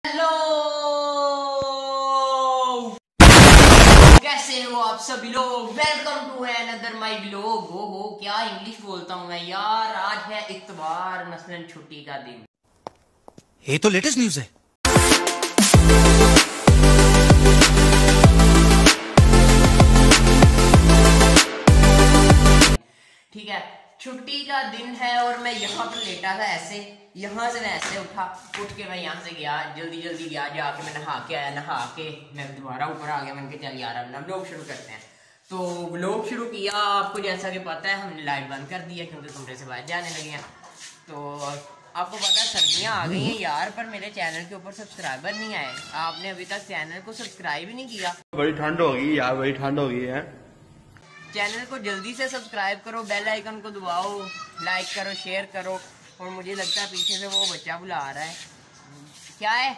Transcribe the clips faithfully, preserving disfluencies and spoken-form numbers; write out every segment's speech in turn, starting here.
Hello, कैसे हो आप सभी लोग। Welcome to another my vlog. हो हो क्या इंग्लिश बोलता हूँ मैं यार। आज है इत्वार, मसलन छुट्टी का दिन। ये तो लेटेस्ट न्यूज़ है। ठीक है, छुट्टी का दिन है और मैं यहाँ पर लेटा था ऐसे, यहाँ से मैं ऐसे उठा, उठ के मैं यहाँ से गया, जल्दी जल्दी गया, जाके मैं नहा के आया, नहा के मैं दोबारा ऊपर आ गया। मैंने कहा चल यार अपना व्लॉग शुरू करते हैं। तो व्लॉग शुरू किया। आपको जैसा कि पता है हमने लाइट बंद कर दी है क्योंकि कमरे से बाहर जाने लगे हैं। तो आपको पता है सर्दियाँ आ गई हैं यार, पर मेरे चैनल के ऊपर सब्सक्राइबर नहीं आए। आपने अभी तक चैनल को सब्सक्राइब ही नहीं किया। बड़ी ठंड होगी यार, बड़ी ठंड होगी है। चैनल को जल्दी से सब्सक्राइब करो, बेल आइकन को दबाओ, लाइक करो, शेयर करो। और मुझे लगता है पीछे से वो बच्चा बुला रहा है। क्या है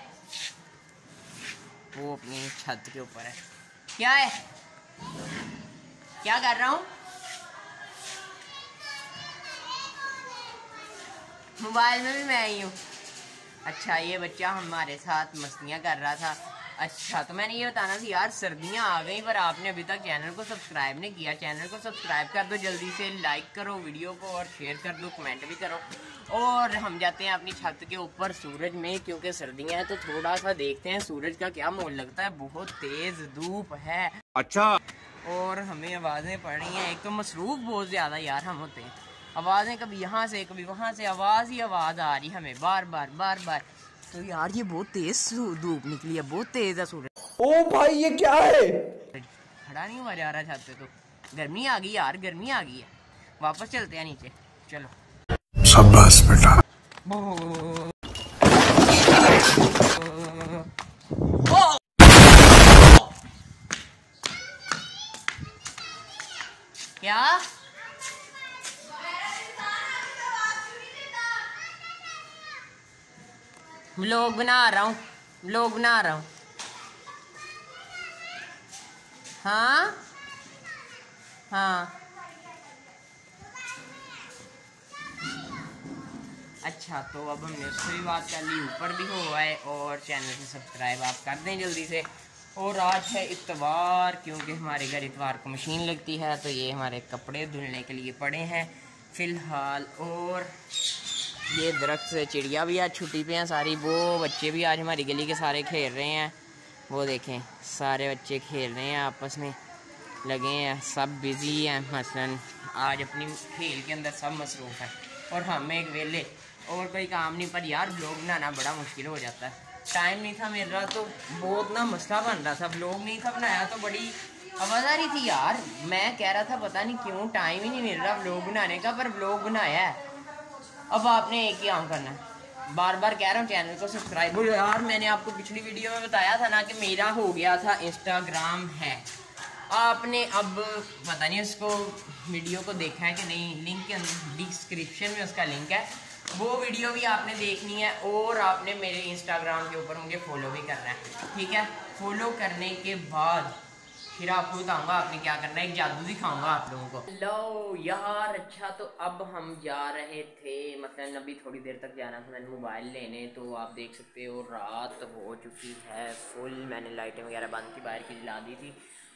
वो? अपनी छत के ऊपर है। क्या है? क्या कर रहा हूँ? मोबाइल में भी मैं ही हूँ। अच्छा, ये बच्चा हमारे साथ मस्तियाँ कर रहा था। अच्छा, तो मैंने ये बताना था यार, सर्दियाँ आ गई पर आपने अभी तक चैनल को सब्सक्राइब नहीं किया। चैनल को सब्सक्राइब कर दो जल्दी से, लाइक करो वीडियो को और शेयर कर दो, कमेंट भी करो। और हम जाते हैं अपनी छत के ऊपर सूरज में, क्योंकि सर्दियाँ हैं तो थोड़ा सा देखते हैं सूरज का क्या मोल लगता है। बहुत तेज धूप है। अच्छा, और हमें आवाज़ें पड़ रही हैं। एक तो मसरूफ बहुत ज़्यादा यार हम होते हैं, आवाज़ें कभी यहाँ से कभी वहाँ से, आवाज़ ही आवाज़ आ रही हमें बार बार बार बार। तो यार ये बहुत तेज धूप निकली है, बहुत तेज है सूरज। ओ भाई ये क्या है? खड़ा नहीं हुआ जा रहा छत पे। तो गर्मी आ गई यार, गर्मी आ गई है। वापस चलते हैं नीचे, चलो। शाबाश बेटा। क्या व्लॉग बना रहा हूँ, व्लॉग बना रहा हूँ। हाँ हाँ, अच्छा, तो अब हमने उससे भी बात कर ली, ऊपर भी हुआ है। और चैनल को सब्सक्राइब आप कर दें जल्दी से। और आज है इत्वार, क्योंकि हमारे घर इतवार को मशीन लगती है। तो ये हमारे कपड़े धुलने के लिए पड़े हैं फ़िलहाल। और ये दरख्त से चिड़िया भी आज छुट्टी पे हैं सारी। वो बच्चे भी आज हमारी गली के सारे खेल रहे हैं। वो देखें, सारे बच्चे खेल रहे हैं, आपस में लगे हैं, सब बिज़ी हैं। मसलन आज अपनी खेल के अंदर सब मसरूफ़ है और हम एक वेले और कोई काम नहीं। पर यार व्लॉग बनाना बड़ा मुश्किल हो जाता है। टाइम नहीं था मेरा, तो बहुत ना मसला बन रहा था। व्लॉग नहीं था बनाया तो बड़ी आवाज़ आ रही थी यार। मैं कह रहा था पता नहीं क्यों टाइम ही नहीं मिल रहा व्लॉग बनाने का, पर व्लॉग बनाया है। अब आपने एक ही काम करना है, बार बार कह रहा हूँ चैनल को सब्सक्राइब। यार मैंने आपको पिछली वीडियो में बताया था ना कि मेरा हो गया था इंस्टाग्राम है। आपने अब पता नहीं उसको वीडियो को देखा है कि नहीं, लिंक के अंदर डिस्क्रिप्शन में उसका लिंक है, वो वीडियो भी आपने देखनी है। और आपने मेरे इंस्टाग्राम के ऊपर मुझे फॉलो भी करना है, ठीक है। फॉलो करने के बाद फिर आपको बताऊंगा आपने क्या करना है, एक जादू दिखाऊंगा आप लोगों को। लो यार, अच्छा, तो अब हम जा रहे थे, मतलब अभी थोड़ी देर तक जाना था मैंने मोबाइल लेने। तो आप देख सकते हो रात हो चुकी है फुल। मैंने लाइटें वगैरह बंद की, बाहर की जला दी थी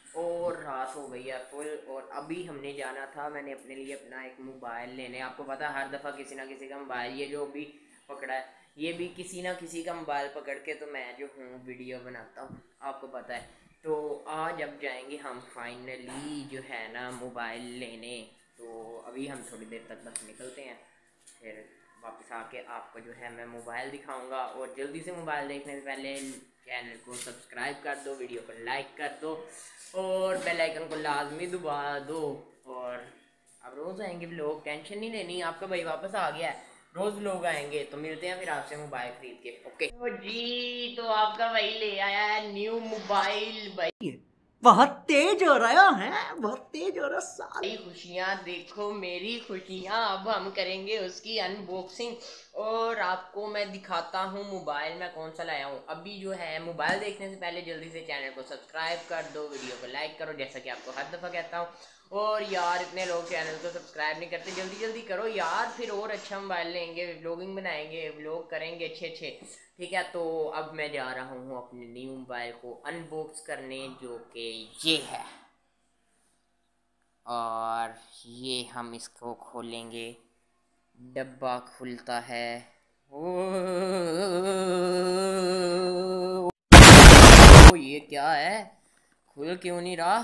और रात हो गई है फुल। और अभी हमने जाना था, मैंने अपने लिए अपना एक मोबाइल लेने। आपको पता है हर दफ़ा किसी ना किसी का मोबाइल, ये जो भी पकड़ा है ये भी किसी ना किसी का मोबाइल पकड़ के तो मैं जो हूँ वीडियो बनाता हूँ, आपको पता है। तो आज अब जाएंगे हम फाइनली जो है ना मोबाइल लेने। तो अभी हम थोड़ी देर तक बस निकलते हैं, फिर वापस आके आपको जो है मैं मोबाइल दिखाऊंगा। और जल्दी से मोबाइल देखने से पहले चैनल को सब्सक्राइब कर दो, वीडियो को लाइक कर दो और बेल आइकन को लाजमी दबा दो। और अब रोज़ आएंगे लोग, टेंशन नहीं लेनी, आपका भाई वापस आ गया है, रोज़ लोग आएंगे। तो मिलते हैं फिर आपसे मोबाइल खरीद के। ओके तो जी, तो आपका भाई ले आया है न्यू मोबाइल। भाई बहुत तेज हो रहा है, बहुत तेज हो रहा साल। खुशियाँ देखो मेरी खुशियाँ। अब हम करेंगे उसकी अनबॉक्सिंग और आपको मैं दिखाता हूँ मोबाइल मैं कौन सा लाया हूँ। अभी जो है मोबाइल देखने से पहले जल्दी से चैनल को सब्सक्राइब कर दो, वीडियो को लाइक करो जैसा कि आपको हर दफ़ा कहता हूँ। और यार इतने लोग चैनल को सब्सक्राइब नहीं करते, जल्दी जल्दी करो यार, फिर और अच्छा मोबाइल लेंगे, व्लॉगिंग बनाएंगे, व्लॉग करेंगे अच्छे अच्छे। ठीक है, तो अब मैं जा रहा हूँ अपने न्यू मोबाइल को अनबॉक्स करने, जो कि ये है। और ये हम इसको खोलेंगे, डब्बा खुलता है। ओ ये क्या है, खुल क्यों नहीं रहा?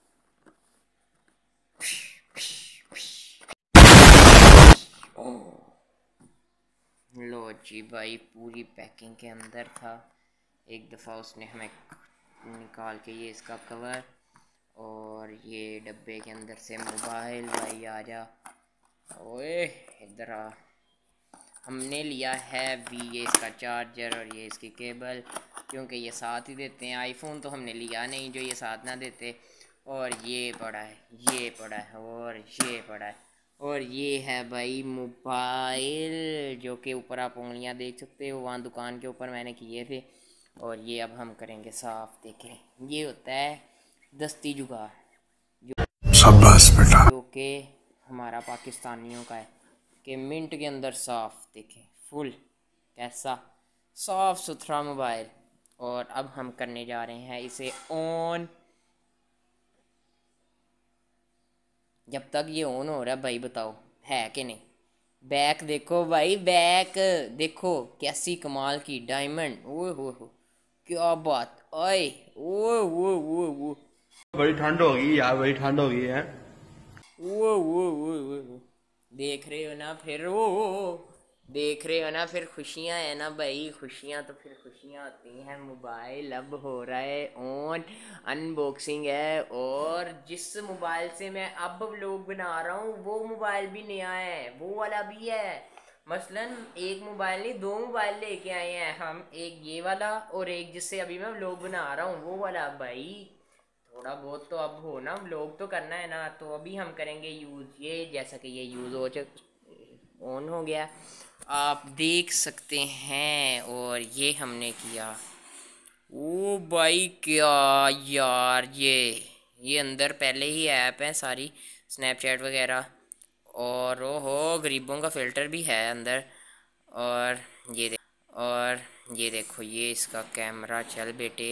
लो जी भाई, पूरी पैकिंग के अंदर था। एक दफ़ा उसने हमें निकाल के ये इसका कवर और ये डब्बे के अंदर से मोबाइल। भाई आजा, ओए इधर आ। हमने लिया है वी ये इसका चार्जर और ये इसकी केबल, क्योंकि ये साथ ही देते हैं। आईफोन तो हमने लिया नहीं जो ये साथ ना देते। और ये पड़ा है, ये पड़ा है और ये पड़ा है। और ये है भाई मोबाइल, जो कि ऊपर आप उंगलियां देख सकते हो, वहाँ दुकान के ऊपर मैंने किए थे। और ये अब हम करेंगे साफ। देखें, ये होता है दस्ती जुगाड़, शाबाश बेटा, जो कि हमारा पाकिस्तानियों का है, कि मिनट के अंदर साफ। देखें फुल कैसा साफ सुथरा मोबाइल। और अब हम करने जा रहे हैं इसे ऑन। जब तक ये ऑन हो रहा है भाई बताओ है कि नहीं। बैक देखो भाई, बैक देखो कैसी कमाल की डायमंड। ओए हो हो क्या बात, ओए ओए ओए ओए ओए बड़ी ठंड हो गई यार, बड़ी ठंड हो गई है। वो वो वो वो देख रहे हो ना, फिर वो देख रहे हो ना, फिर खुशियां है ना भाई, खुशियां तो फिर खुशियां आती हैं। मोबाइल अब हो रहा है ऑन, अनबॉक्सिंग है। और जिस मोबाइल से मैं अब व्लॉग बना रहा हूँ वो मोबाइल भी नया है, वो वाला भी है। मसलन एक मोबाइल नहीं, दो मोबाइल लेके आए हैं हम, एक ये वाला और एक जिससे अभी मैं व्लॉग बना रहा हूँ वो वाला। भाई थोड़ा बहुत तो अब हो ना, व्लॉग तो करना है ना। तो अभी हम करेंगे यूज़ ये, जैसा कि ये यूज़ हो ऑन हो गया, आप देख सकते हैं। और ये हमने किया। ओ भाई क्या यार, ये ये अंदर पहले ही ऐप है सारी, स्नैपचैट वगैरह। और ओहो गरीबों का फ़िल्टर भी है अंदर। और ये दे और ये देखो, ये इसका कैमरा, चल बेटे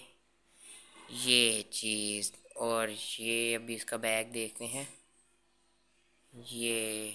ये चीज़। और ये अभी इसका बैग देखते हैं, ये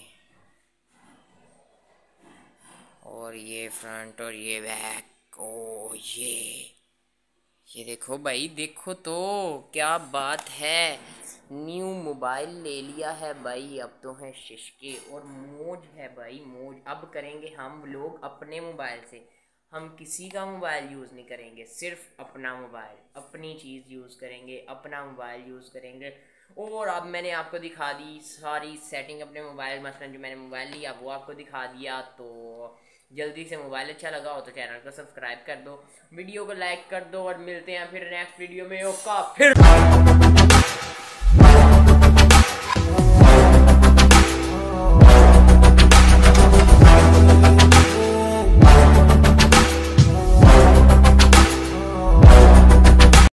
और ये फ्रंट और ये बैक। ओ ये ये देखो भाई, देखो तो क्या बात है, न्यू मोबाइल ले लिया है भाई। अब तो है शिशके और मौज है भाई, मौज। अब करेंगे हम लोग अपने मोबाइल से, हम किसी का मोबाइल यूज़ नहीं करेंगे, सिर्फ अपना मोबाइल, अपनी चीज़ यूज़ करेंगे, अपना मोबाइल यूज़ करेंगे। और अब मैंने आपको दिखा दी सारी सेटिंग अपने मोबाइल, मसलन जो मैंने मोबाइल लिया वो आपको दिखा दिया। तो जल्दी से मोबाइल अच्छा लगा हो तो चैनल को सब्सक्राइब कर दो, वीडियो को लाइक कर दो, और मिलते हैं फिर नेक्स्ट वीडियो में। ओका फिर।